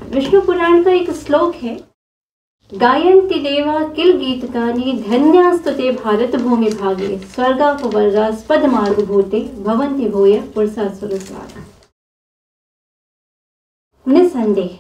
विष्णु पुराण का एक श्लोक है, गायन्ति देवा किल गीतकानि धन्यास्तुते भारत भूमि भागे स्वर्गापवर्गास्पद मार्ग भूते भवन्ति भूय पुरुषा सुरस्वाहा। निसंदेह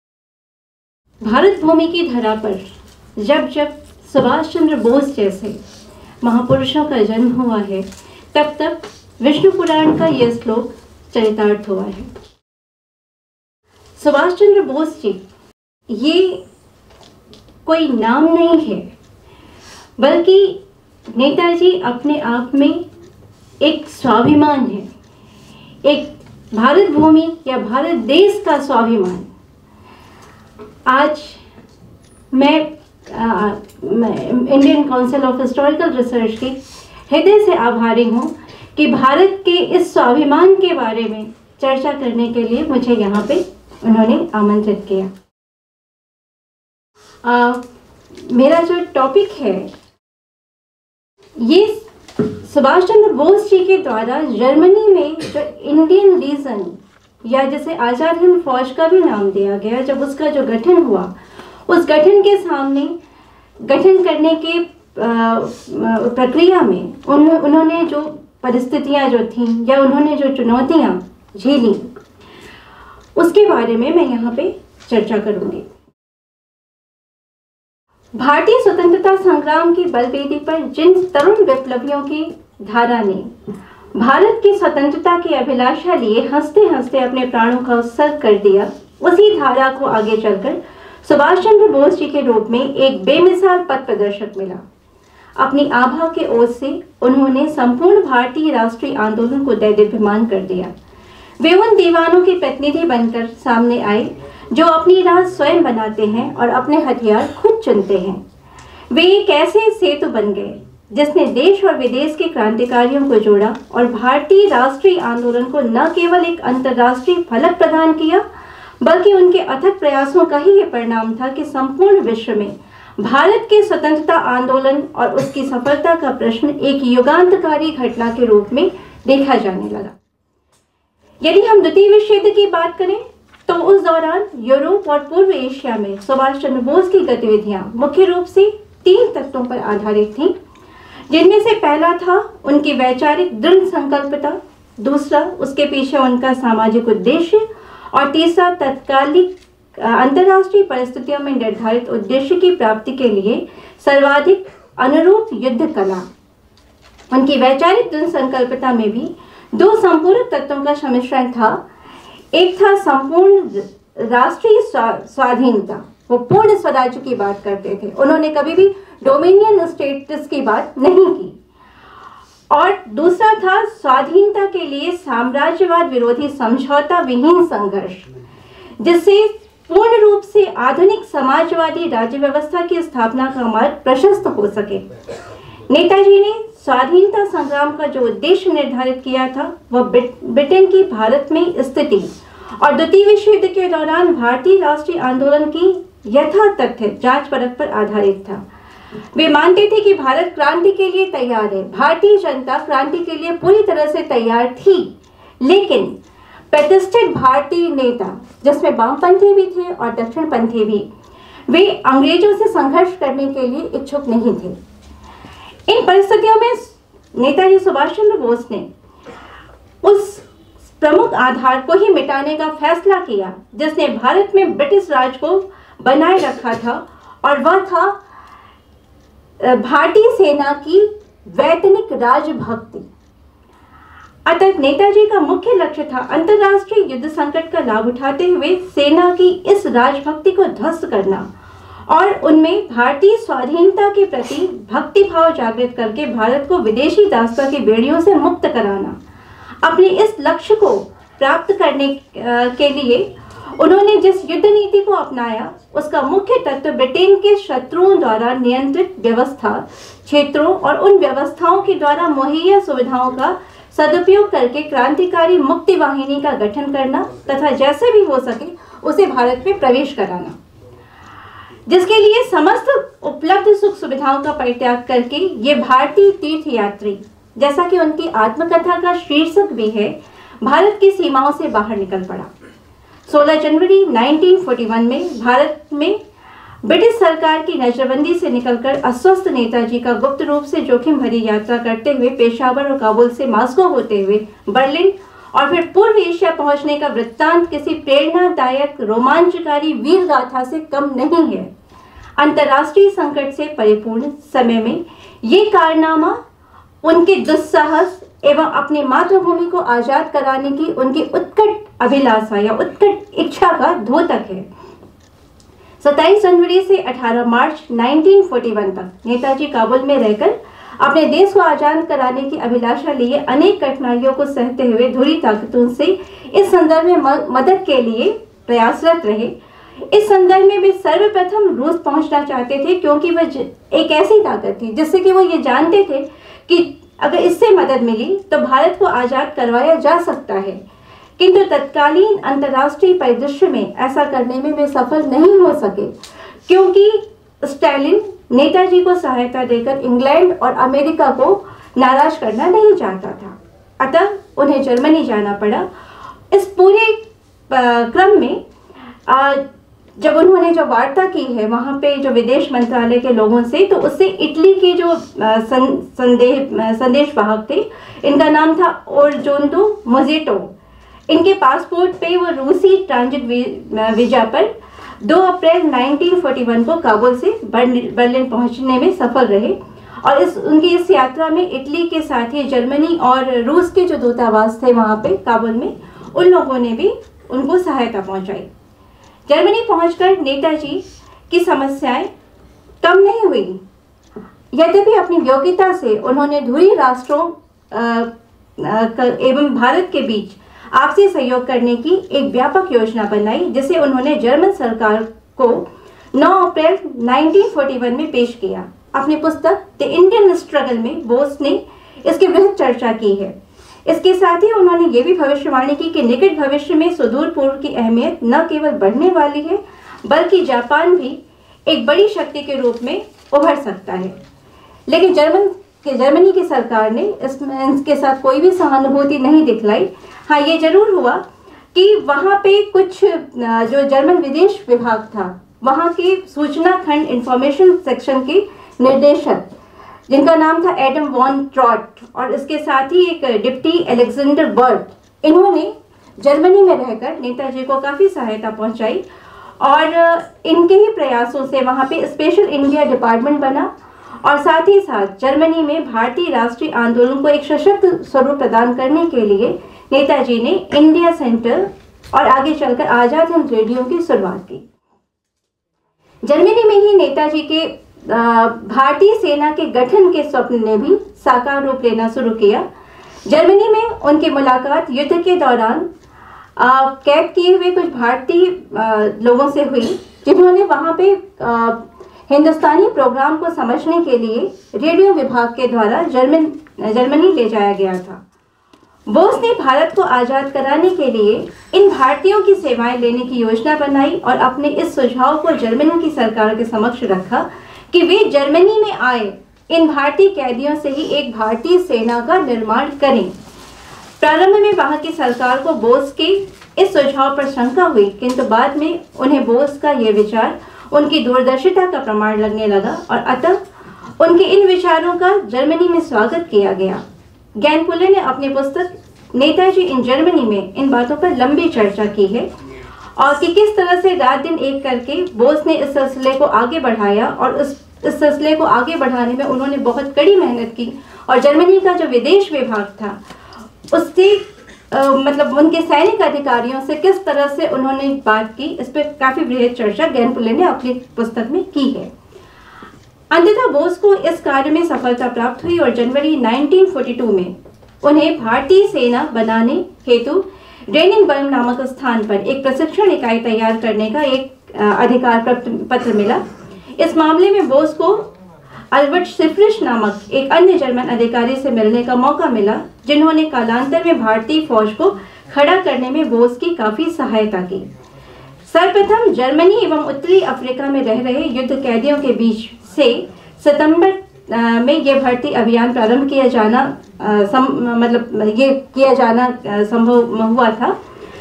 भारत भूमि की धरा पर जब जब सुभाष चंद्र बोस जैसे महापुरुषों का जन्म हुआ है, तब तब विष्णु पुराण का यह श्लोक चरितार्थ हुआ है। सुभाष चंद्र बोस जी ये कोई नाम नहीं है, बल्कि नेताजी अपने आप में एक स्वाभिमान है, एक भारत भूमि या भारत देश का स्वाभिमान। आज मैं Indian Council of Historical Research की हृदय से आभारी हूँ कि भारत के इस स्वाभिमान के बारे में चर्चा करने के लिए मुझे यहाँ पे उन्होंने आमंत्रित किया। मेरा जो टॉपिक है ये सुभाष चंद्र बोस जी के द्वारा जर्मनी में जो इंडियन लीजन या जिसे आजाद हिंद फौज का भी नाम दिया गया, जब उसका जो गठन हुआ, उस गठन के सामने गठन करने के प्रक्रिया में उन्होंने जो परिस्थितियां जो थीं या उन्होंने जो चुनौतियां झेली, उसके बारे में मैं यहाँ पे चर्चा करूंगी। भारतीय स्वतंत्रता संग्राम की बलवेदी पर जिन तरुण विप्लवियों की धारा ने भारत की स्वतंत्रता की अभिलाषा लिए हंसते हंसते अपने प्राणों का उत्सर्ग कर दिया, उसी धारा को आगे चलकर सुभाष चंद्र बोस जी के रूप में एक बेमिसाल पथ प्रदर्शक मिला। अपनी आभा के ओर से उन्होंने संपूर्ण भारतीय राष्ट्रीय आंदोलन को दैदीप्यमान कर दिया। वे उन दीवानों के प्रतिनिधि बनकर सामने आए जो अपनी राह स्वयं बनाते हैं और अपने हथियार खुद चुनते हैं। वे एक ऐसे सेतु बन गए जिसने देश और विदेश के क्रांतिकारियों को जोड़ा और भारतीय राष्ट्रीय आंदोलन को न केवल एक अंतर्राष्ट्रीय फलक प्रदान किया, बल्कि उनके अथक प्रयासों का ही यह परिणाम था कि संपूर्ण विश्व में भारत के स्वतंत्रता आंदोलन और उसकी सफलता का प्रश्न एक युगांतकारी घटना के रूप में देखा जाने लगा। यदि हम द्वितीय विश्व युद्ध की बात करें तो उस दौरान यूरोप और पूर्व एशिया में सुभाष चंद्र बोस की गतिविधियां मुख्य रूप से 3 तत्वों पर आधारित थीं, जिनमें से पहला था उनकी वैचारिक दृढ़ संकल्पता, दूसरा उसके पीछे उनका सामाजिक उद्देश्य और तीसरा तत्कालिक अंतर्राष्ट्रीय परिस्थितियों में निर्धारित उद्देश्य की प्राप्ति के लिए सर्वाधिक अनुरूप युद्ध कला। उनकी वैचारिक दृढ़ संकल्पता में भी 2 संपूरक तत्वों का सम्मिश्रण था। एक था संपूर्ण राष्ट्रीय स्वाधीनता, वो पूर्ण स्वराज्य की बात करते थे, उन्होंने कभी भी डोमिनियन स्टेटस की बात नहीं की। और दूसरा था स्वाधीनता के लिए साम्राज्यवाद विरोधी समझौता विहीन संघर्ष, जिससे पूर्ण रूप से आधुनिक समाजवादी राज्य व्यवस्था की स्थापना का मार्ग प्रशस्त हो सके। नेताजी ने स्वाधीनता संग्राम का जो उद्देश्य निर्धारित किया था वह ब्रिटेन की भारत में स्थिति और द्वितीय विश्व युद्ध के दौरान भारतीय राष्ट्रीय आंदोलन की यथातथ्य जांच परख पर आधारित था। वे मानते थे कि भारत क्रांति के लिए तैयार है, भारतीय जनता क्रांति के लिए पूरी तरह से तैयार थी, लेकिन प्रतिष्ठित भारतीय नेता, जिसमें वामपंथी भी थे और दक्षिणपंथी भी, वे अंग्रेजों से संघर्ष करने के लिए इच्छुक नहीं थे। इन परिस्थितियों में नेताजी सुभाष चंद्र बोस ने उस प्रमुख आधार को ही मिटाने का फैसला किया जिसने भारत में ब्रिटिश राज को बनाए रखा था, और वह था भारतीय सेना की वैतनिक राजभक्ति। अतः नेताजी का मुख्य लक्ष्य था अंतर्राष्ट्रीय युद्ध संकट का लाभ उठाते हुए सेना की इस राजभक्ति को ध्वस्त करना और उनमें भारतीय स्वाधीनता के प्रति भक्ति भाव जागृत करके भारत को विदेशी दासता की बेड़ियों से मुक्त कराना। अपने इस लक्ष्य को प्राप्त करने के लिए उन्होंने जिस युद्ध नीति को अपनाया उसका मुख्य तत्व ब्रिटेन के शत्रुओं द्वारा नियंत्रित व्यवस्था क्षेत्रों और उन व्यवस्थाओं के द्वारा मुहैया सुविधाओं का सदुपयोग करके क्रांतिकारी मुक्ति वाहिनी का गठन करना तथा जैसे भी हो सके उसे भारत में प्रवेश कराना, जिसके लिए समस्त उपलब्ध सुख सुविधाओं का परित्याग करके ये भारतीय तीर्थयात्री, जैसा कि उनकी आत्मकथा का शीर्षक भी है, भारत की सीमाओं से बाहर निकल पड़ा। 16 जनवरी 1941 में भारत में ब्रिटिश सरकार की नजरबंदी से निकलकर अस्वस्थ नेताजी का गुप्त रूप से जोखिम भरी यात्रा करते हुए पेशावर और काबुल से मॉस्को होते हुए बर्लिन और फिर पूर्व एशिया पहुंचने का वृत्तांत किसी प्रेरणादायक रोमांचकारी वीर गाथा से कम नहीं है। अंतर्राष्ट्रीय संकट से परिपूर्ण समय में ये कारनामा उनके दुस्साहस एवं अपनी मातृभूमि को आजाद कराने की उनकी उत्कट अभिलाषा या उत्कट इच्छा का द्योतक है। 27 जनवरी से 18 मार्च 1941 तक नेताजी काबुल में रहकर अपने देश को आजाद कराने की अभिलाषा लिए अनेक कठिनाइयों को सहते हुए धुरी ताकतों से इस संदर्भ में मदद के लिए प्रयासरत रहे। इस संदर्भ में वे सर्वप्रथम रूस पहुंचना चाहते थे, क्योंकि वह एक ऐसी ताकत थी जिससे कि वो ये जानते थे कि अगर इससे मदद मिली तो भारत को आजाद करवाया जा सकता है। किंतु तत्कालीन अंतर्राष्ट्रीय परिदृश्य में ऐसा करने में वे सफल नहीं हो सके, क्योंकि स्टालिन नेताजी को सहायता देकर इंग्लैंड और अमेरिका को नाराज करना नहीं चाहता था। अतः उन्हें जर्मनी जाना पड़ा। इस पूरे क्रम में जब उन्होंने जो वार्ता की है वहाँ पे जो विदेश मंत्रालय के लोगों से, तो उससे इटली के जो संदेश वाहक थे, इनका नाम था ओरजोंदो मोजेटो। इनके पासपोर्ट पे वो रूसी ट्रांजिट वीजा पर 2 अप्रैल 1941 को काबुल से बर्लिन पहुंचने में सफल रहे। और उनकी इस यात्रा में इटली के साथ ही जर्मनी और रूस के जो दूतावास थे वहाँ पे काबुल में, उन लोगों ने भी उनको सहायता पहुंचाई। जर्मनी पहुंचकर नेताजी की समस्याएं कम नहीं हुई। यद्यपि अपनी योग्यता से उन्होंने धुरी राष्ट्रों एवं भारत के बीच आपसी सहयोग करने की एक व्यापक योजना बनाई, जिसे उन्होंने जर्मन सरकार को 9 अप्रैल 1941 में पेश किया। अपनी पुस्तक द इंडियन स्ट्रगल में बोस ने इसकी वृहद चर्चा की है। इसके साथ ही उन्होंने ये भी भविष्यवाणी की कि निकट भविष्य में सुदूर पूर्व की अहमियत न केवल बढ़ने वाली है, बल्कि जापान भी एक बड़ी शक्ति के रूप में उभर सकता है। लेकिन जर्मनी की सरकार ने इसके साथ कोई भी सहानुभूति नहीं दिखलाई। हाँ, ये जरूर हुआ कि वहाँ पे कुछ जो जर्मन विदेश विभाग था, वहाँ के सूचना खंड इंफॉर्मेशन सेक्शन के निर्देशक, जिनका नाम था एडम वॉन ट्रॉट, और इसके साथ ही एक डिप्टी अलेक्जेंडर बर्ट, इन्होंने जर्मनी में रहकर नेताजी को काफ़ी सहायता पहुंचाई। और इनके ही प्रयासों से वहाँ पे स्पेशल इंडिया डिपार्टमेंट बना, और साथ ही साथ जर्मनी में भारतीय राष्ट्रीय आंदोलन को एक सशक्त स्वरूप प्रदान करने के लिए नेताजी ने इंडिया सेंटर और आगे चलकर आजाद हिंद रेडियो की शुरुआत की। जर्मनी में ही नेताजी के भारतीय सेना के गठन के स्वप्न ने भी साकार रूप लेना शुरू किया। जर्मनी में उनकी मुलाकात युद्ध के दौरान कैद किए हुए कुछ भारतीय लोगों से हुई, जिन्होंने वहाँ पे हिंदुस्तानी प्रोग्राम को समझने के लिए रेडियो विभाग के द्वारा जर्मनी ले जाया गया था। बोस ने भारत को आज़ाद कराने के लिए इन भारतीयों की सेवाएं लेने की योजना बनाई और अपने इस सुझाव को जर्मनी की सरकार के समक्ष रखा कि वे जर्मनी में आए इन भारतीय कैदियों से ही एक भारतीय सेना का निर्माण करें। प्रारंभ में वहां की सरकार को बोस के इस सुझाव पर शंका हुई, किंतु बाद में उन्हें बोस का यह विचार उनकी दूरदर्शिता का प्रमाण लगने लगा और अतः उनके इन विचारों का जर्मनी में स्वागत किया गया। ज्ञानपुले ने अपनी पुस्तक नेताजी इन जर्मनी में इन बातों पर लंबी चर्चा की है और कि किस तरह से रात दिन एक करके बोस ने इस सिलसिले को आगे बढ़ाया और इस सिलसिले को आगे बढ़ाने में उन्होंने बहुत कड़ी मेहनत की। और जर्मनी का जो विदेश विभाग था उससे मतलब उनके सैनिक अधिकारियों से किस तरह से उन्होंने बात की, इस पर काफ़ी बृहद चर्चा ज्ञानपुले ने अपनी पुस्तक में की है। अंततः बोस को इस कार्य में सफलता प्राप्त हुई और जनवरी 1942 में उन्हें भारतीय सेना बनाने हेतु रेनिंगबर्ग नामक स्थान पर एक प्रशिक्षण इकाई तैयार करने का एक अधिकार पत्र मिला। इस मामले में बोस को अल्बर्ट सिफ्रिश नामक एक अन्य जर्मन अधिकारी से मिलने का मौका मिला, जिन्होंने कालांतर में भारतीय फौज को खड़ा करने में बोस की काफ़ी सहायता की। सर्वप्रथम जर्मनी एवं उत्तरी अफ्रीका में रह रहे युद्ध कैदियों के बीच से सितंबर में यह भर्ती अभियान प्रारंभ किया जाना संभव हुआ था।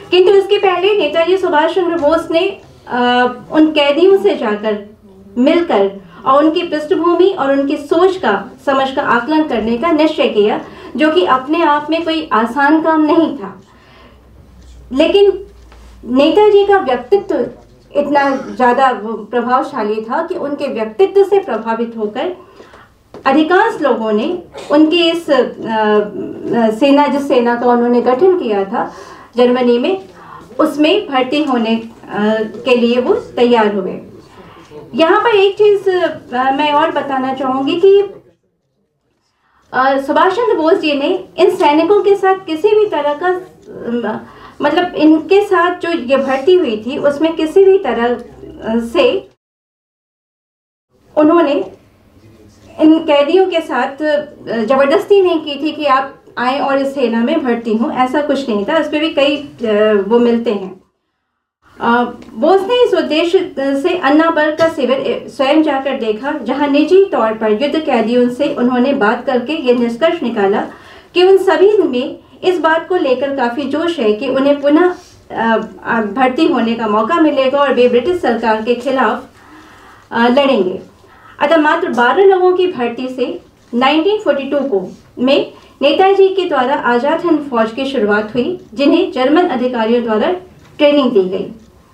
किंतु इसके पहले नेताजी सुभाष चंद्र बोस ने उन कैदियों से जाकर मिलकर और उनकी पृष्ठभूमि और उनकी सोच का समझ का आकलन करने का निश्चय किया, जो कि अपने आप में कोई आसान काम नहीं था। लेकिन नेताजी का व्यक्तित्व इतना ज़्यादा प्रभावशाली था कि उनके व्यक्तित्व से प्रभावित होकर अधिकांश लोगों ने उनकी इस सेना, जिस सेना का उन्होंने गठन किया था जर्मनी में, उसमें भर्ती होने के लिए वो तैयार हुए। यहाँ पर एक चीज़ मैं और बताना चाहूँगी कि सुभाष चंद्र बोस जी ने इन सैनिकों के साथ किसी भी तरह का मतलब इनके साथ जो ये भर्ती हुई थी उसमें किसी भी तरह से उन्होंने इन कैदियों के साथ जबरदस्ती नहीं की थी कि आप आए और इस सेना में भर्ती हूँ, ऐसा कुछ नहीं था। इस पर भी कई वो मिलते हैं। बोस ने इस उद्देश्य से अन्ना बर्ग का शिविर स्वयं जाकर देखा, जहां निजी तौर पर युद्ध कैदियों से उन्होंने बात करके ये निष्कर्ष निकाला कि उन सभी में इस बात को लेकर काफ़ी जोश है कि उन्हें पुनः भर्ती होने का मौका मिलेगा और वे ब्रिटिश सरकार के खिलाफ लड़ेंगे। अतः मात्र 12 लोगों की भर्ती से 1942 में नेताजी के द्वारा आज़ाद हिंद फौज की शुरुआत हुई, जिन्हें जर्मन अधिकारियों द्वारा ट्रेनिंग दी गई।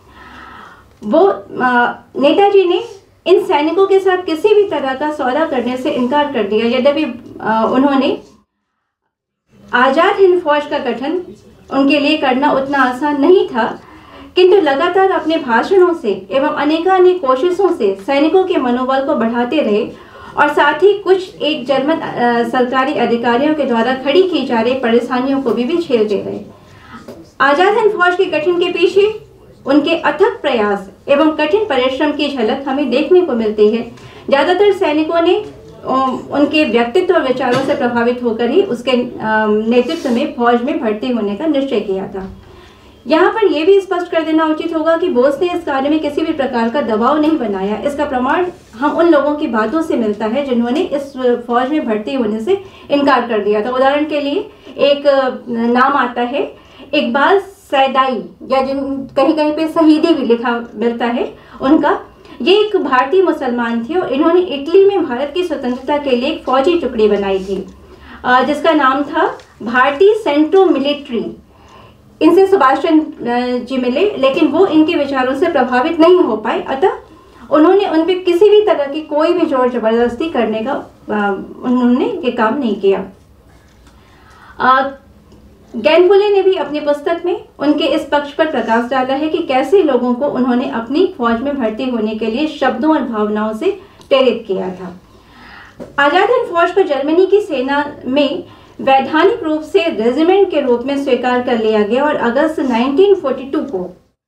वो नेताजी ने इन सैनिकों के साथ किसी भी तरह का सौदा करने से इनकार कर दिया। यद्यपि उन्होंने आज़ाद हिंद फौज का गठन उनके लिए करना उतना आसान नहीं था, किंतु लगातार अपने भाषणों से एवं अनेकानेक कोशिशों से सैनिकों के मनोबल को बढ़ाते रहे और साथ ही कुछ एक जर्मन सरकारी अधिकारियों के द्वारा खड़ी की जा रही परेशानियों को भी झेलते रहे। आज़ाद हिंद फौज के गठन के पीछे उनके अथक प्रयास एवं कठिन परिश्रम की झलक हमें देखने को मिलती है। ज़्यादातर सैनिकों ने उनके व्यक्तित्व और विचारों से प्रभावित होकर ही उसके नेतृत्व में फौज में भर्ती होने का निश्चय किया था। यहाँ पर यह भी स्पष्ट कर देना उचित होगा कि बोस ने इस कार्य में किसी भी प्रकार का दबाव नहीं बनाया। इसका प्रमाण हम उन लोगों की बातों से मिलता है जिन्होंने इस फौज में भर्ती होने से इनकार कर दिया था। उदाहरण के लिए एक नाम आता है इकबाल सैदाई, या जिन कहीं कहीं पे शहीदी भी लिखा मिलता है उनका। ये एक भारतीय मुसलमान थे और इन्होंने इटली में भारत की स्वतंत्रता के लिए एक फौजी टुकड़ी बनाई थी जिसका नाम था भारतीय सेंट्रो मिलिट्री। इनसे सुभाष चंद्र जी मिले, लेकिन वो इनके विचारों से प्रभावित नहीं हो पाए। अतः उन्होंने उन पर किसी भी तरह की कोई भी जोर जबरदस्ती करने का उन्होंने ये काम नहीं किया। गैनफुले ने भी अपनी पुस्तक में उनके इस पक्ष पर प्रकाश डाला है कि कैसे लोगों को उन्होंने अपनी फौज में भर्ती होने के लिए शब्दों और भावनाओं से प्रेरित किया था। आज़ाद हिंद फौज को जर्मनी की सेना में वैधानिक रूप से रेजिमेंट के रूप में स्वीकार कर लिया गया और अगस्त 1942 को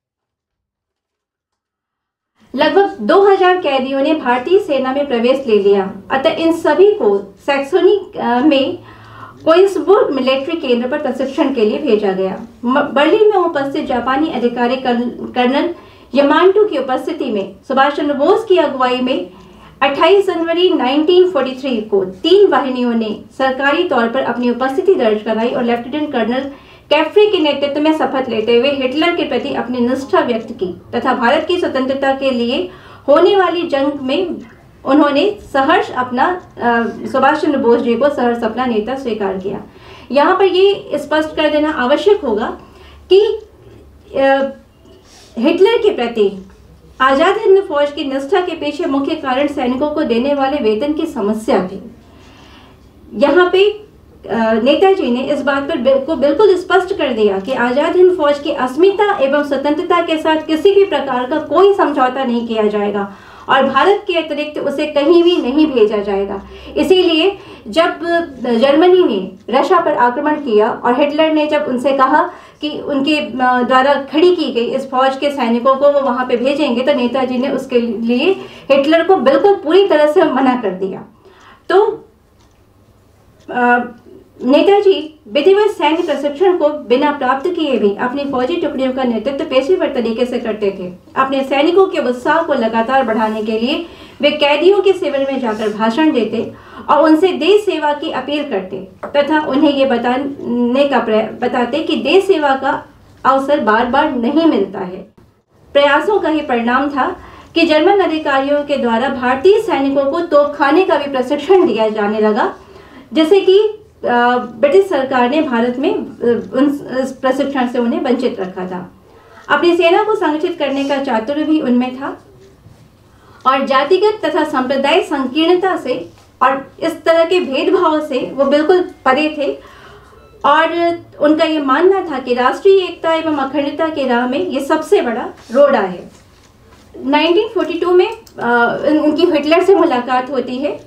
लगभग 2000 कैदियों ने भारतीय सेना में प्रवेश ले लिया। अतः इन सभी को सैक्सोनी में कोइंसबर्ग मिलिट्री केंद्र पर प्रशिक्षण के लिए भेजा गया। बर्लिन में उपस्थित जापानी अधिकारी कर्नल यमांटो की उपस्थिति में सुभाष चंद्र बोस की अगुवाई में 28 जनवरी 1943 को 3 वाहिनियों ने सरकारी तौर पर अपनी उपस्थिति दर्ज कराई और लेफ्टिनेंट कर्नल कैफ्री के नेतृत्व में शपथ लेते हुए हिटलर के प्रति अपनी निष्ठा व्यक्त की तथा भारत की स्वतंत्रता के लिए होने वाली जंग में उन्होंने सहर्ष अपना सुभाष चंद्र बोस जी को सहर्ष अपना नेता स्वीकार किया। यहाँ पर ये स्पष्ट कर देना आवश्यक होगा कि हिटलर के प्रति आज़ाद हिंद फौज की निष्ठा के पीछे मुख्य कारण सैनिकों को देने वाले वेतन की समस्या थी। यहाँ पे नेताजी ने इस बात पर बिल्कुल स्पष्ट कर दिया कि आज़ाद हिंद फौज की अस्मिता एवं स्वतंत्रता के साथ किसी भी प्रकार का कोई समझौता नहीं किया जाएगा और भारत के अतिरिक्त उसे कहीं भी नहीं भेजा जाएगा। इसीलिए जब जर्मनी ने रशिया पर आक्रमण किया और हिटलर ने जब उनसे कहा कि उनके द्वारा खड़ी की गई इस फौज के सैनिकों को वो वहाँ पे भेजेंगे, तो नेताजी ने उसके लिए हिटलर को बिल्कुल पूरी तरह से मना कर दिया। तो नेताजी विधिवत सैन्य प्रशिक्षण को बिना प्राप्त किए भी अपनी फौजी टुकड़ियों का नेतृत्व पेशेवर तरीके से करते थे। अपने सैनिकों के उत्साह को लगातार बढ़ाने के लिए वे कैदियों के शिविर में जाकर भाषण देते और उनसे देश सेवा की अपील करते तथा उन्हें ये बताते कि देश सेवा का अवसर बार बार नहीं मिलता है। प्रयासों का ही परिणाम था कि जर्मन अधिकारियों के द्वारा भारतीय सैनिकों को तोपखाने का भी प्रशिक्षण दिया जाने लगा, जिसे कि ब्रिटिश सरकार ने भारत में उस प्रशिक्षण से उन्हें वंचित रखा था। अपनी सेना को संगठित करने का चातुर्य भी उनमें था और जातिगत तथा सांप्रदायिक संकीर्णता से और इस तरह के भेदभाव से वो बिल्कुल परे थे और उनका ये मानना था कि राष्ट्रीय एकता एवं अखंडता की राह में ये सबसे बड़ा रोड़ा है। 1942 में उनकी हिटलर से मुलाकात होती है,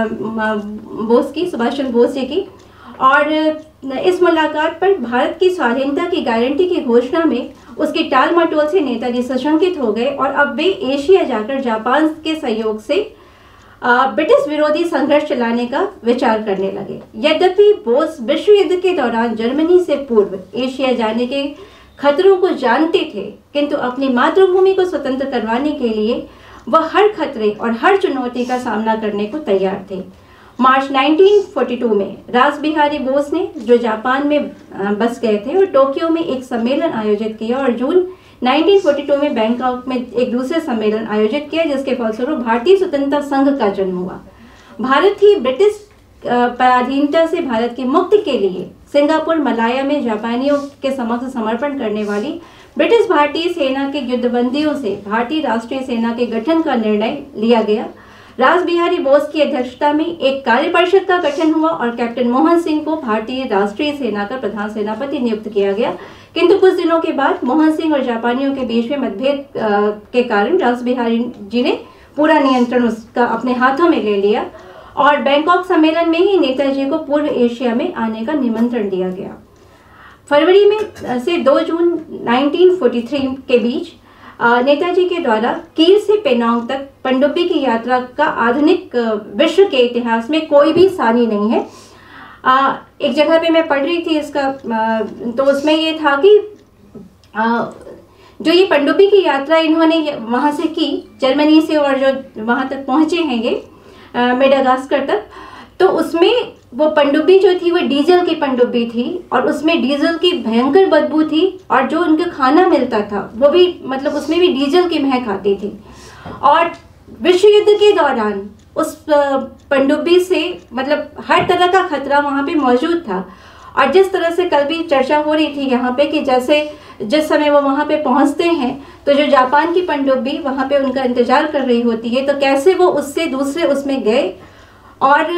बोस की, सुभाष चंद्र बोस जी की, और इस मुलाकात पर भारत की स्वाधीनता की गारंटी की घोषणा में उसकी टाल मटोल से नेताजी सशंकित हो गए और अब वे एशिया जाकर जापान के सहयोग से ब्रिटिश विरोधी संघर्ष चलाने का विचार करने लगे। यद्यपि बोस विश्व युद्ध के दौरान जर्मनी से पूर्व एशिया जाने के खतरों को जानते थे, किंतु अपनी मातृभूमि को स्वतंत्र करवाने के लिए वह हर खतरे और हर चुनौती का सामना करने को तैयार थे। मार्च 1942 में रास बिहारी बोस ने, जो जापान में बस गए थे, और टोक्यो में एक सम्मेलन आयोजित किया और जून 1942 में बैंकॉक में एक दूसरे सम्मेलन आयोजित किया, जिसके फलस्वरूप भारतीय स्वतंत्रता संघ का जन्म हुआ। भारत ही ब्रिटिश पराधीनता से भारत की मुक्ति के लिए सिंगापुर, मलाया में जापानियों के समक्ष समर्पण करने वाली ब्रिटिश भारतीय सेना के युद्धबंदियों से भारतीय राष्ट्रीय सेना के गठन का निर्णय लिया गया। रास बिहारी बोस की अध्यक्षता में एक कार्य परिषद का गठन हुआ और कैप्टन मोहन सिंह को भारतीय राष्ट्रीय सेना का प्रधान सेनापति नियुक्त किया गया, किंतु कुछ दिनों के बाद मोहन सिंह और जापानियों के बीच में मतभेद के कारण रास बिहारी जी ने पूरा नियंत्रण उसका अपने हाथों में ले लिया और बैंकॉक सम्मेलन में ही नेताजी को पूर्व एशिया में आने का निमंत्रण दिया गया। फरवरी में से 2 जून 1943 के बीच नेताजी के द्वारा कीर से पेनांग तक पनडुब्बी की यात्रा का आधुनिक विश्व के इतिहास में कोई भी सानी नहीं है। एक जगह पे मैं पढ़ रही थी इसका, तो उसमें ये था कि जो ये पनडुब्बी की यात्रा इन्होंने वहाँ से की जर्मनी से और जो वहाँ तक पहुँचे हैं ये मेडागास्कर तक, तो उसमें वो पनडुब्बी जो थी वो डीजल की पनडुब्बी थी और उसमें डीजल की भयंकर बदबू थी और जो उनका खाना मिलता था वो भी मतलब उसमें भी डीजल की महक आती थी। और विश्व युद्ध के दौरान उस पनडुब्बी से मतलब हर तरह का खतरा वहाँ पे मौजूद था। और जिस तरह से कल भी चर्चा हो रही थी यहाँ पे कि जैसे जिस समय वो वहाँ पे पहुँचते हैं तो जो जापान की पनडुब्बी वहाँ पे उनका इंतजार कर रही होती है, तो कैसे वो उससे दूसरे उसमें गए। और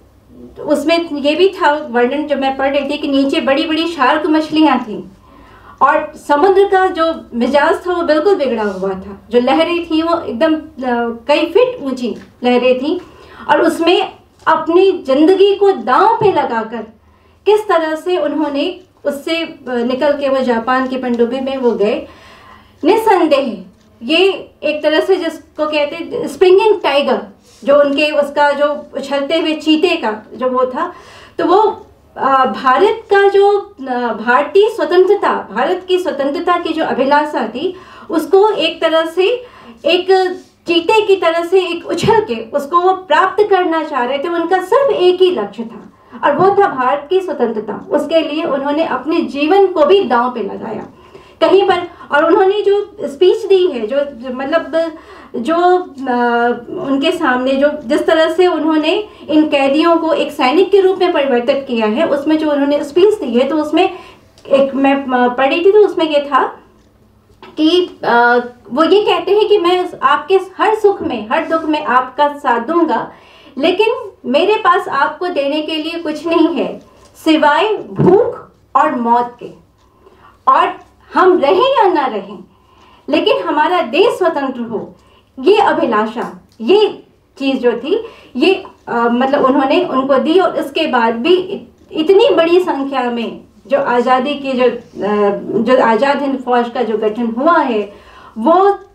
उसमें ये भी था वर्णन जो मैं पढ़ रही थी कि नीचे बड़ी बड़ी शार्क मछलियाँ थीं और समुद्र का जो मिजाज था वो बिल्कुल बिगड़ा हुआ था। जो लहरें थी वो एकदम कई फीट ऊंची लहरें थी और उसमें अपनी जिंदगी को दांव पे लगाकर किस तरह से उन्होंने उससे निकल के वो जापान की पनडुब्बी में वो गए। निस्संदेह ये एक तरह से जिसको कहते हैं स्प्रिंगिंग टाइगर, जो उनके उसका जो उछलते हुए चीते का जो वो था, तो वो भारत का जो भारतीय स्वतंत्रता, भारत की स्वतंत्रता की जो अभिलाषा थी उसको एक तरह से एक चीते की तरह से एक उछल के उसको वो प्राप्त करना चाह रहे थे। उनका सिर्फ एक ही लक्ष्य था और वो था भारत की स्वतंत्रता। उसके लिए उन्होंने अपने जीवन को भी दांव पे लगाया कहीं पर। और उन्होंने जो स्पीच दी है, जो मतलब जो उनके सामने जो जिस तरह से उन्होंने इन कैदियों को एक सैनिक के रूप में परिवर्तित किया है, उसमें जो उन्होंने स्पीच दी है, तो उसमें एक मैं पढ़ रही थी तो उसमें ये था कि वो ये कहते हैं कि मैं आपके हर सुख में हर दुख में आपका साथ दूंगा, लेकिन मेरे पास आपको देने के लिए कुछ नहीं है सिवाय भूख और मौत के। और हम रहें या ना रहें, लेकिन हमारा देश स्वतंत्र हो, ये अभिलाषा, ये चीज़ जो थी ये मतलब उन्होंने उनको दी। और इसके बाद भी इतनी बड़ी संख्या में जो आज़ादी की जो आज़ाद हिंद फौज का जो गठन हुआ है, वो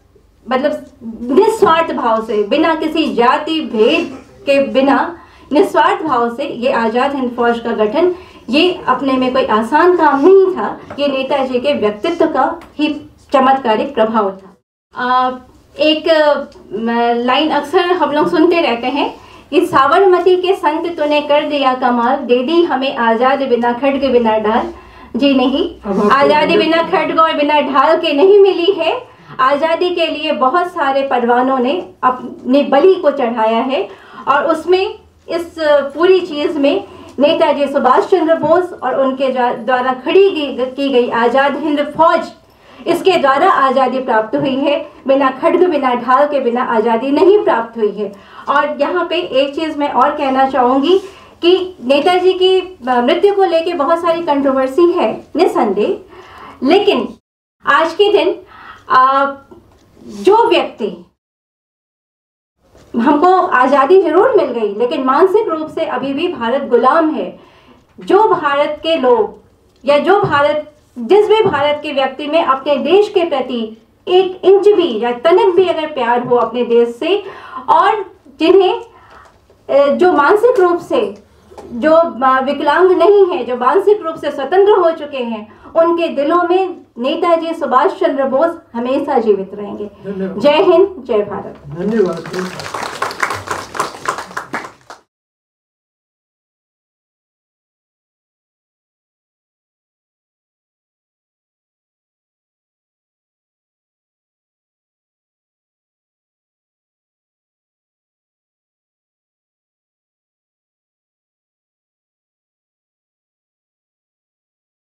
मतलब निस्वार्थ भाव से, बिना किसी जाति भेद के बिना निस्वार्थ भाव से ये आज़ाद हिंद फौज का गठन, ये अपने में कोई आसान काम नहीं था। ये नेताजी के व्यक्तित्व का ही चमत्कारिक प्रभाव था। एक लाइन अक्सर हम लोग सुनते रहते हैं कि साबरमती के संत तूने कर दिया कमाल, दे दी हमें आज़ाद बिना खड्ग बिना ढाल, जी नहीं, आज़ादी बिना खड्ग और बिना ढाल के नहीं मिली है। आज़ादी के लिए बहुत सारे परवानों ने अपने बलि को चढ़ाया है और उसमें इस पूरी चीज़ में नेताजी सुभाष चंद्र बोस और उनके द्वारा खड़ी की गई आज़ाद हिंद फौज, इसके द्वारा आज़ादी प्राप्त हुई है। बिना खड्ग बिना ढाल के बिना आज़ादी नहीं प्राप्त हुई है। और यहाँ पे एक चीज़ मैं और कहना चाहूँगी कि नेताजी की मृत्यु को लेके बहुत सारी कंट्रोवर्सी है निसंदेह, लेकिन आज के दिन जो व्यक्ति, हमको आज़ादी जरूर मिल गई लेकिन मानसिक रूप से अभी भी भारत गुलाम है। जो भारत के लोग या जिस भी भारत के व्यक्ति में अपने देश के प्रति एक इंच भी या तनिक भी अगर प्यार हो अपने देश से, और जिन्हें जो मानसिक रूप से जो विकलांग नहीं है, जो मानसिक रूप से स्वतंत्र हो चुके हैं, उनके दिलों में नेताजी सुभाष चंद्र बोस हमेशा जीवित रहेंगे। जय हिंद, जय भारत। धन्यवाद।